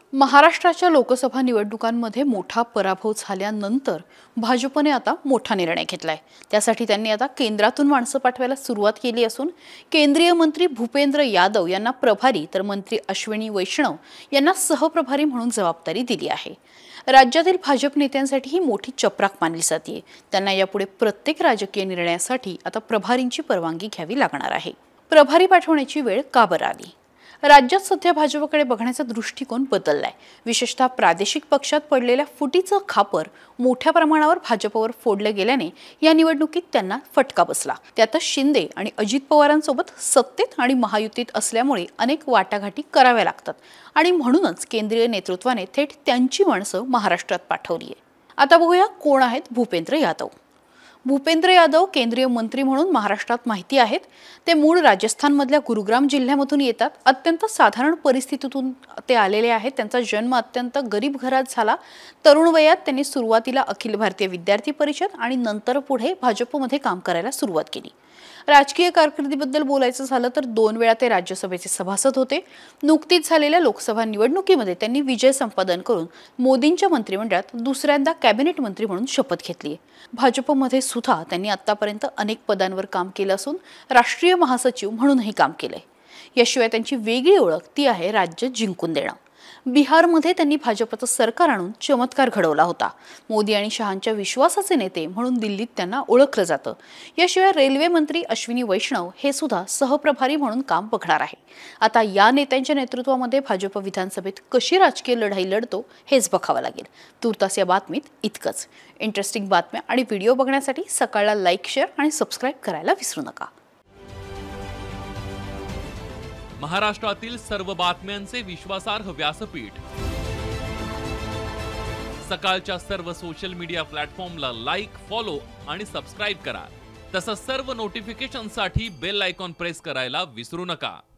महाराष्ट्राच्या लोकसभा निवडणुकांमध्ये मोठा पराभव झाल्यानंतर भाजपने आता मोठा निर्णय घेतलाय। त्यासाठी त्यांनी आता केंद्रातून माणसं पाठवायला सुरुवात केली असून केंद्रीय मंत्री भूपेंद्र यादव यांना प्रभारी तर मंत्री अश्विनी वैष्णव यांना सहप्रभारी म्हणून जबाबदारी दिली आहे। राज्यातील भाजप नेत्यांसाठी ही मोठी चपराक मानली जाते। त्यांना यापुढे प्रत्येक राजकीय निर्णयासाठी आता प्रभारींची परवानगी घ्यावी लागणार आहे। प्रभारी पाठवण्याची वेळ का बरं आली? राज्यात सध्या भाजपकडे बघण्याचा दृष्टिकोन बदललाय। विशेषतः प्रादेशिक पक्षात पडलेल्या फुटीचं खापर मोठ्या प्रमाणावर भाजपवर फोडलं गेल्याने या निवडणुकीत त्यांना फटका बसला। त्यातच शिंदे आणि अजित पवारांसोबत सत्तेत आणि महायुतीत असल्यामुळे अनेक वाटाघाटी कराव्या लागतात आणि म्हणूनच केंद्रीय नेतृत्वाने थेट त्यांची माणसं महाराष्ट्रात पाठवली आहे। आता बघूया कोण आहेत भूपेंद्र यादव। भूपेंद्र यादव केंद्रीय मंत्री म्हणून महाराष्ट्रात माहिती आहेत। ते मूळ राजस्थानमधल्या गुरुग्राम जिल्ह्यामधून येतात। अत्यंत साधारण परिस्थितीतून ते आलेले आहेत। त्यांचा जन्म अत्यंत गरीब घरात झाला। तरुण वयात त्यांनी सुरुवातीला अखिल भारतीय विद्यार्थी परिषद आणि नंतर पुढे भाजपमध्ये काम करायला सुरुवात केली। राजकीय कारकिर्दीबद्दल बोलायचं झालं तर 2 वेळा ते राज्यसभेचे सभासद होते। नुकतीच झालेल्या लोकसभा निवडणुकीमध्ये त्यांनी विजय संपादन करून मोदींच्या मंत्रिमंडळात दुसऱ्यांदा कॅबिनेट मंत्री म्हणून शपथ घेतली। भाजपमध्ये सुद्धा त्यांनी आतापर्यंत अनेक पदांवर काम केलं असून राष्ट्रीय महासचिव म्हणूनही काम केलंय। याशिवाय त्यांची वेगळी ओळख ती आहे राज्य जिंकून देणं। बिहारमध्ये त्यांनी भाजपचं सरकार आणून चमत्कार घडवला होता। मोदी आणि शहांच्या विश्वासाचे नेते म्हणून दिल्लीत त्यांना ओळखलं जातं। याशिवाय रेल्वे मंत्री अश्विनी वैष्णव हे सुद्धा सहप्रभारी म्हणून काम बघणार आहे। आता या नेत्यांच्या नेतृत्वामध्ये भाजप विधानसभेत कशी राजकीय लढाई लढतो हेच बघावं लागेल। तुर्तास या बातमीत इतकंच। इंटरेस्टिंग बातम्या आणि व्हिडिओ बघण्यासाठी सकाळला लाईक, शेअर आणि सबस्क्राईब करायला विसरू नका। महाराष्ट्रातील सर्व बातम्यांचे विश्वासार्ह व्यासपीठ सकाळच्या सर्व सोशल मीडिया प्लॅटफॉर्मला लाईक, फॉलो आणि सबस्क्राईब करा। तसंच सर्व नोटिफिकेशनसाठी बेल आयकॉन प्रेस करायला विसरू नका।